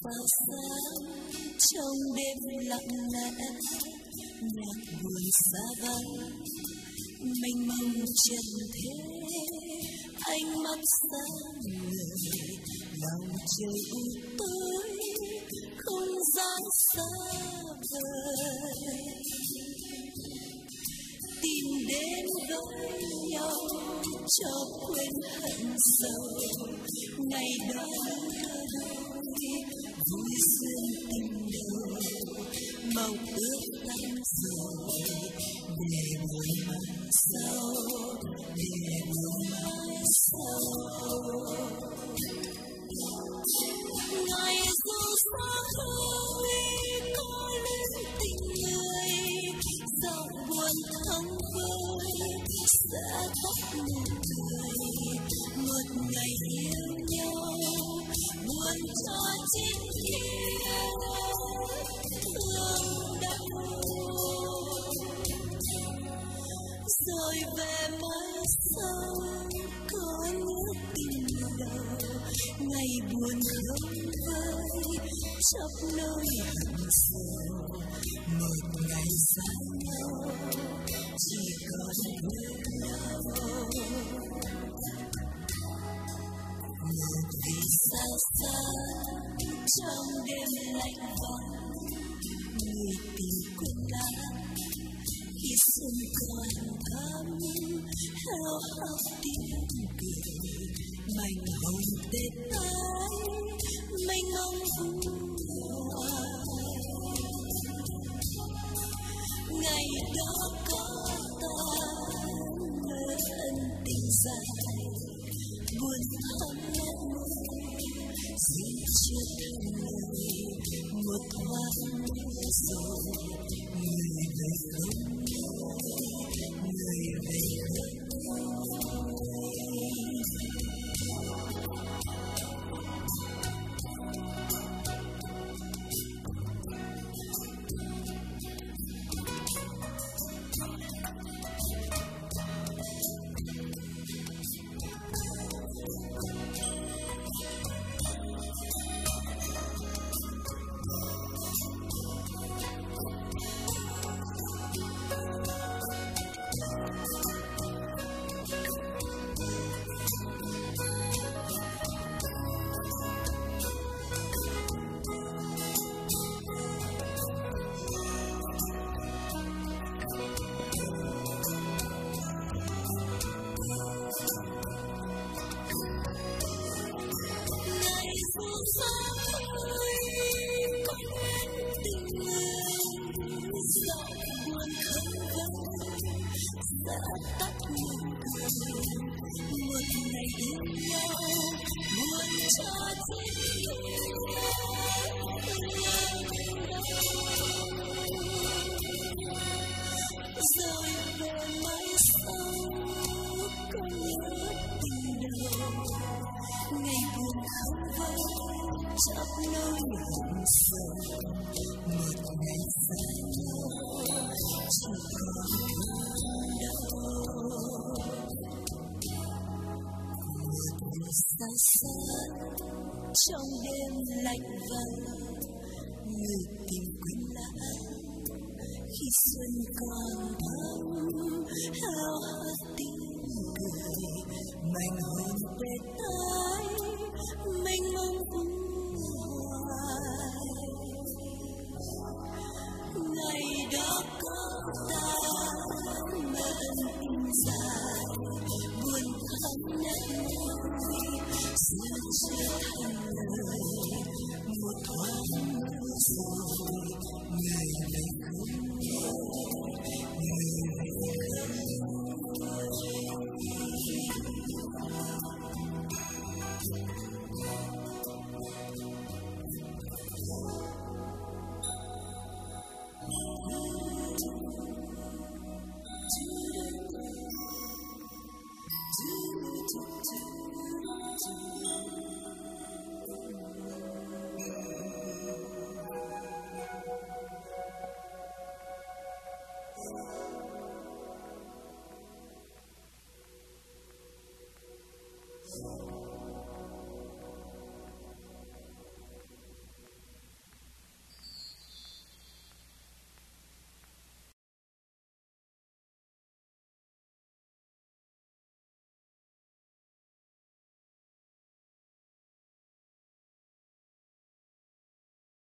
sao sáng trong đêm lặng lẽ, nhạc buồn xa vắng mênh mông trần thế, ánh mắt sáng người lòng trời u tối, không gian xa vời. Tìm đến với nhau cho quên hận sâu, ngày đó thơ đôi vui sương tình đầu, mong ước lắm rồi để buồn mai sau, để buồn mai sau. Ngày dù xa khơi có lên tình người, giọng buồn thong vơi sẽ tắt nụ cười. Một ngày yêu nhau buồn cho chính kia thương đau, rồi về mai sau có nhớ tình đầu. Ngày buồn không vơi chắp nỗi hận sầu, một ngày xa nhau chỉ còn thương đau. Một vì sao xa trong đêm lạnh vắng, người tìm quên lãng khi xuân còn thắm, heo hắt tiếng cười mảnh hồng tết ái mênh mông hoài. Ngày đó có ta mơ ân tình dài, buồn thắm nét môi dù chưa thành lời. Một thoáng rồi người về không nói, người về không nói. Trong đêm lạnh vắng, người tìm quên lãng khi xuân còn thắm, hao hắt tiếng cười mảnh hồn tết ái mênh mông hoài. Ngày đó có ta mơ ân tình dài, buồn thắm nét môi dù chưa thành lời. Một thoáng rồi người về không nói, người về không nói.